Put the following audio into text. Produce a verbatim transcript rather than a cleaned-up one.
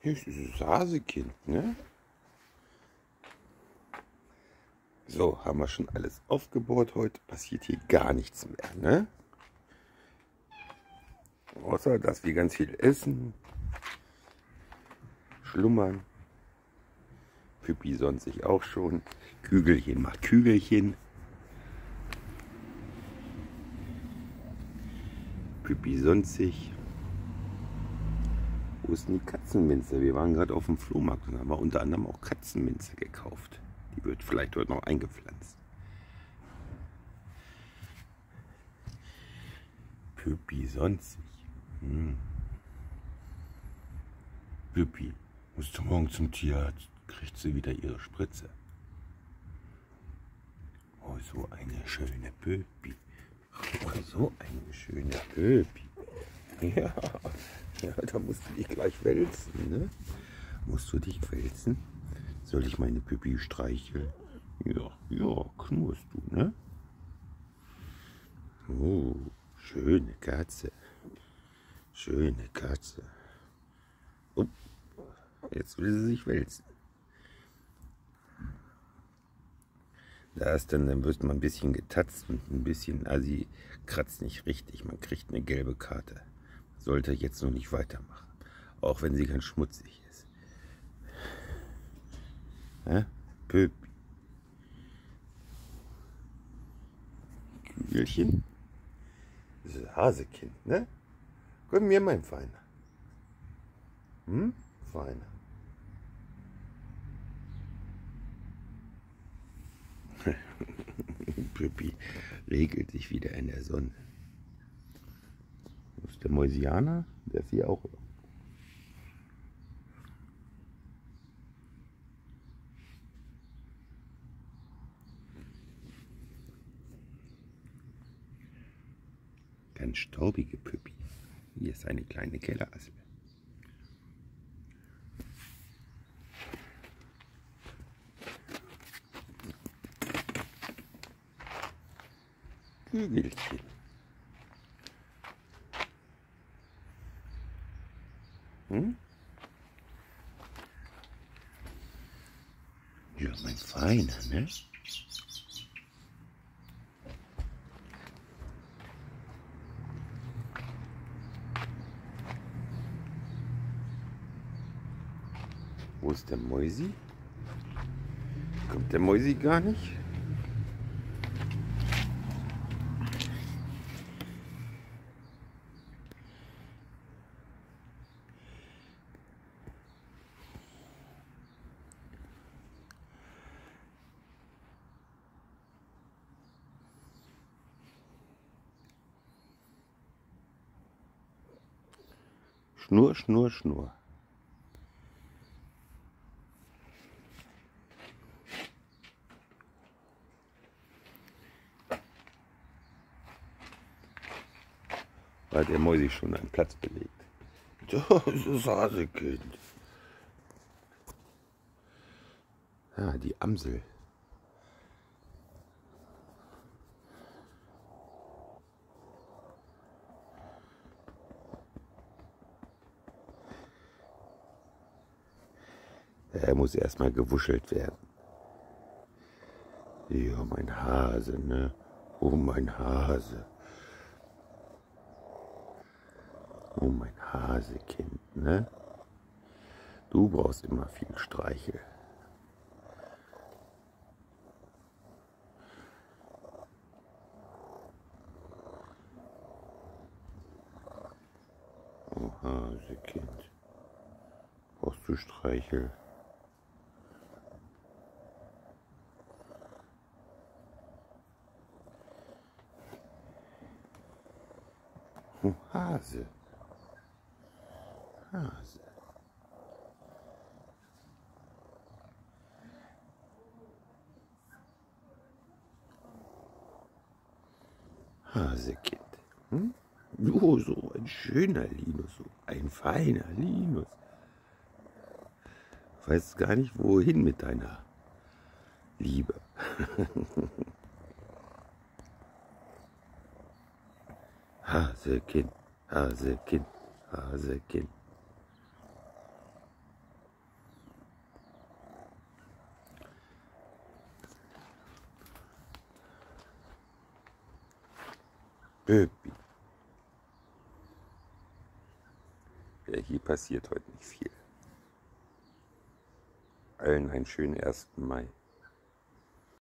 Hier ist dieses Hasekind, ne? So, haben wir schon alles aufgebaut heute. Passiert hier gar nichts mehr, ne? Außer, dass wir ganz viel essen, schlummern. Püppi sonst sich auch schon. Kügelchen macht Kügelchen. Püppi sonst sich. Wo ist denn die Katzenminze? Wir waren gerade auf dem Flohmarkt und haben wir unter anderem auch Katzenminze gekauft. Die wird vielleicht heute noch eingepflanzt. Püppi sonst sich. Hm. Püppi, musst du morgen zum Tierarzt, kriegt sie wieder ihre Spritze. Oh, so eine schöne Püppi. Oh, so eine schöne Püppi. Ja, ja, da musst du dich gleich wälzen, ne? Musst du dich wälzen? Soll ich meine Püppi streicheln? Ja, ja, knurrst du, ne? Oh, schöne Katze. Schöne Katze. Oh, jetzt will sie sich wälzen. Da ist dann, dann wird man ein bisschen getatzt und ein bisschen, also sie kratzt nicht richtig. Man kriegt eine gelbe Karte. Sollte jetzt noch nicht weitermachen. Auch wenn sie ganz schmutzig ist. Ja? Püppi. Kügelchen. Das ist Hasekind, ne? Komm mir, mein Feiner. Hm? Feiner. Püppi regelt sich wieder in der Sonne. Das ist der Mäusianer, der ist hier auch. Ganz staubige Püppi. Hier ist eine kleine Kelleraspel. Kügelchen. Hm? Ja, mein Feiner, ne? Wo ist der Mäusi? Kommt der Mäusi gar nicht? Schnurr, Schnurr, Schnurr. Hat der Mäusi schon einen Platz belegt. Das ist das Hasekind. Ah, die Amsel. Er muss erstmal gewuschelt werden. Ja, mein Hase, ne? Oh, mein Hase. Oh, mein Hasekind, ne? Du brauchst immer viel Streichel. Oh, Hasekind. Brauchst du Streichel? Oh, Hase. Hase. Hasekind. Hm? Oh, so ein schöner Linus, so ein feiner Linus. Du weißt gar nicht, wohin mit deiner Liebe. Hasekind, Hasekind, Hasekind. Pöpi. Ja, hier passiert heute nicht viel. Allen einen schönen ersten Mai.